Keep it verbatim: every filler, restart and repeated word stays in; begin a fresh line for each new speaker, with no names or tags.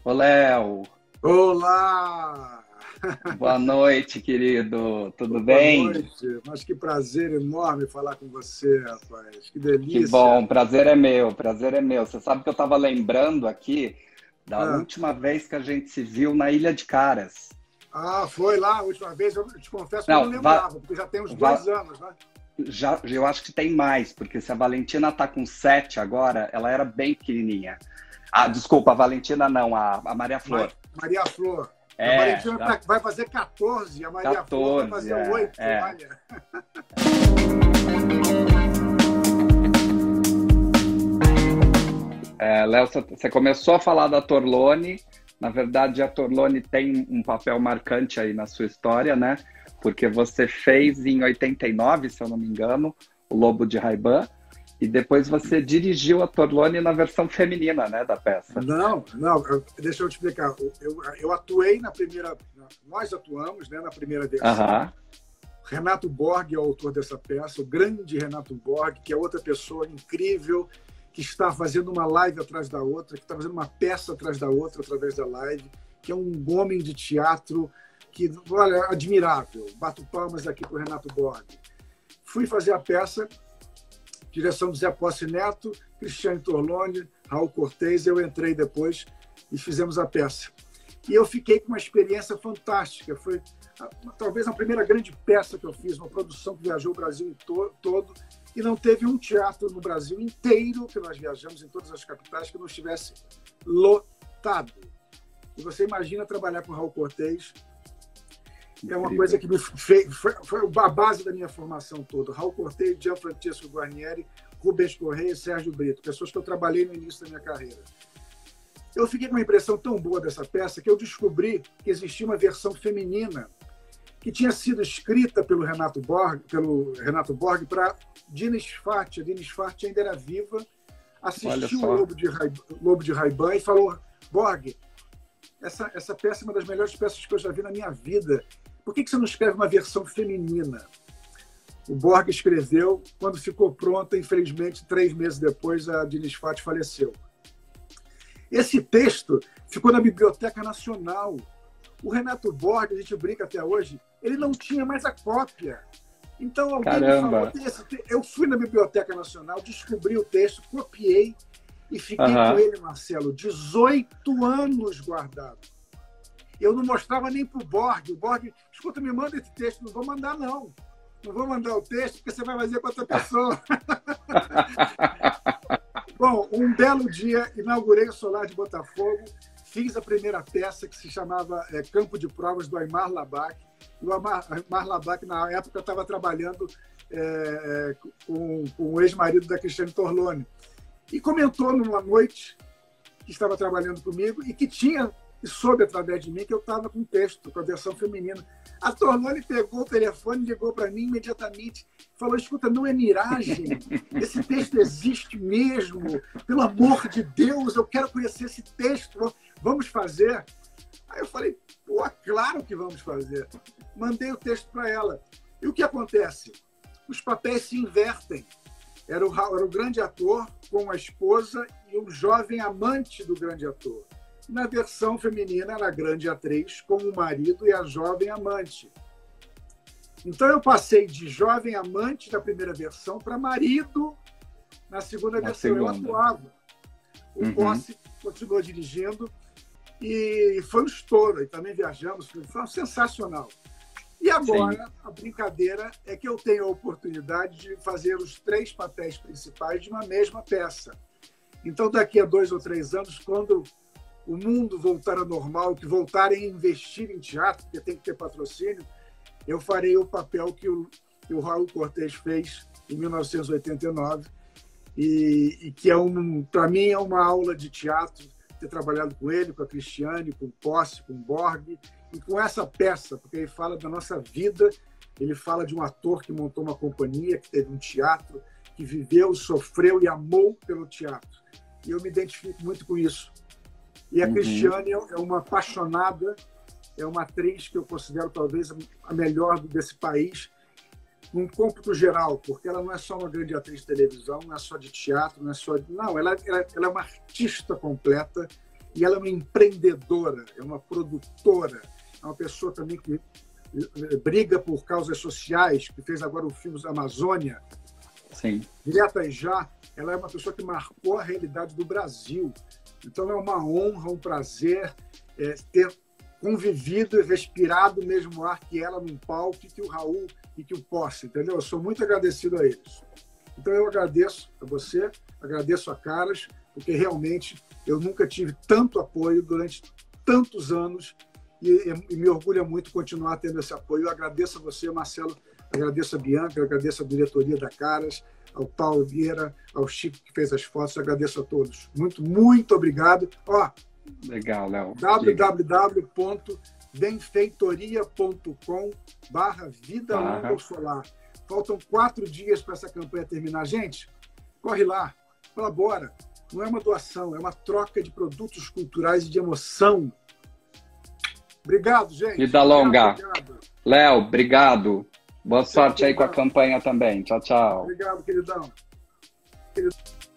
Ô, Léo,
Olá!
boa noite, querido. Tudo
Boa
bem?
noite. Mas que prazer enorme falar com você, rapaz. Que
Que
delícia.
bom, prazer é meu, prazer é meu. Você sabe que eu estava lembrando aqui da
Ah,
última vez que a gente se viu na Ilha de Caras.
ah, foi lá a última vez. Eu te confesso que eu não
Não, va,
lembrava, porque já tem uns dois
va-
anos, né?
já, eu acho que tem mais, porque se a Valentina tá com sete agora, ela era bem pequenininha. Ah, desculpa, a Valentina não, a, a Maria
Ma-
Flor.
Maria Flor. A
É,
Valentina
já
tá- vai fazer quatorze, a Maria Flor vai
quatorze,
fazer
é,
oito.
é.
Olha.
É, Léo, você começou a falar da Torlone. Na verdade, a Torlone tem um papel marcante aí na sua história, né? Porque você fez em oitenta e nove, se eu não me engano, o Lobo de Ray-Ban, e depois você dirigiu a Torlone na versão feminina, né, da peça.
Não, não, eu- deixa eu te explicar. Eu, eu atuei na primeira. Nós atuamos, né, na primeira versão.
Aham.
Renato Borg é o autor dessa peça, o grande Renato Borg, que é outra pessoa incrível, que está fazendo uma live atrás da outra, que está fazendo uma peça atrás da outra através da live, que é um homem de teatro que, olha, admirável. Bato palmas aqui para o Renato Borg. Fui fazer a peça, direção do Zé Posse Neto, Cristiane Torlone, Raul Cortez, eu entrei depois e fizemos a peça. E eu fiquei com uma experiência fantástica. Foi talvez a primeira grande peça que eu fiz, uma produção que viajou o Brasil todo, e não teve um teatro no Brasil inteiro, que nós viajamos em todas as capitais, que não estivesse lotado. E você imagina trabalhar com Raul Cortez, é uma coisa que me fez, foi, foi a base da minha formação toda. Raul Cortez, Gianfrancesco Guarnieri, Rubens Correia e Sérgio Brito, pessoas que eu trabalhei no início da minha carreira. Eu fiquei com uma impressão tão boa dessa peça que eu descobri que existia uma versão feminina que tinha sido escrita pelo Renato Borg, pelo Renato Borg para Dina Sfati. A Dina Sfati ainda era viva, assistiu o Lobo de, Ray, Lobo de Ray-Ban e falou: Borg, essa, essa peça é uma das melhores peças que eu já vi na minha vida. Por que, que você não escreve uma versão feminina? O Borg escreveu. Quando ficou pronta, infelizmente, três meses depois, a Dina Sfati faleceu. Esse texto ficou na Biblioteca Nacional. O Renato Borg, a gente brinca até hoje, ele não tinha mais a cópia. Então alguém
Caramba.
me falou, esse te... eu fui na Biblioteca Nacional, descobri o texto, copiei e fiquei
Uhum.
com ele, Marcelo, dezoito anos guardado. Eu não mostrava nem para o Borg. O Borg, escuta, me manda esse texto. Não vou mandar, não. Não vou mandar o texto, porque você vai fazer com outra pessoa. Bom, um belo dia, inaugurei o Solar de Botafogo, fiz a primeira peça que se chamava é, Campo de Provas, do Aimar Labak. O Aimar, Aimar Labak, na época, estava trabalhando é, com, com o ex-marido da Cristiane Torlone. E comentou numa noite que estava trabalhando comigo e que tinha, e soube através de mim, que eu estava com texto, com a versão feminina. A Torlone pegou o telefone, ligou para mim imediatamente, falou: escuta, não é miragem, esse texto existe mesmo, pelo amor de Deus, eu quero conhecer esse texto, vamos fazer? Aí eu falei: pô, claro que vamos fazer. Mandei o texto para ela. E o que acontece? Os papéis se invertem. Era o, era o grande ator com a esposa e o jovem amante do grande ator. Na versão feminina, era a grande atriz com o marido e a jovem amante. Então, eu passei de jovem amante da primeira versão para marido na segunda
Na
versão.
segunda.
Eu atuava. O
Uhum.
Posse continuou dirigindo e foi um estouro. E também viajamos, foi sensacional. E agora, Sim. a brincadeira é que eu tenho a oportunidade de fazer os três papéis principais de uma mesma peça. Então, daqui a dois ou três anos, quando o mundo voltar ao normal, que voltarem a investir em teatro, porque tem que ter patrocínio, eu farei o papel que o, que o Raul Cortez fez em mil novecentos e oitenta e nove, e, e que, é um, para mim, é uma aula de teatro, ter trabalhado com ele, com a Cristiane, com o Posse, com o Borg, e com essa peça, porque ele fala da nossa vida, ele fala de um ator que montou uma companhia, que teve um teatro, que viveu, sofreu e amou pelo teatro. E eu me identifico muito com isso. E a uhum. Cristiane é uma apaixonada, é uma atriz que eu considero talvez a melhor desse país, num cômputo geral, porque ela não é só uma grande atriz de televisão, não é só de teatro, não é só de... Não, ela, ela, ela é uma artista completa, E ela é uma empreendedora, é uma produtora, é uma pessoa também que briga por causas sociais, que fez agora o filme Amazônia.
Sim.
Direta e Já, ela é uma pessoa que marcou a realidade do Brasil. Então é uma honra, um prazer é, ter convivido e respirado o mesmo ar que ela num palco, e que o Raul e que o Posse, entendeu? Eu sou muito agradecido a eles. Então eu agradeço a você, agradeço a Caras, porque realmente eu nunca tive tanto apoio durante tantos anos e, e me orgulha muito continuar tendo esse apoio. Eu agradeço a você, Marcelo, agradeço a Bianca, agradeço a diretoria da Caras, ao Paulo Vieira, ao Chico que fez as fotos, agradeço a todos. Muito, muito obrigado. Ó,
legal, Léo.
w w w ponto benfeitoria ponto com barra Vida Longa Solar. Faltam quatro dias para essa campanha terminar. Gente, corre lá, colabora. Não é uma doação, é uma troca de produtos culturais e de emoção. Obrigado, gente.
Vida longa. Léo, obrigado. Boa sorte
tchau,
aí com a campanha também. Tchau, tchau.
Obrigado, queridão. Queridão.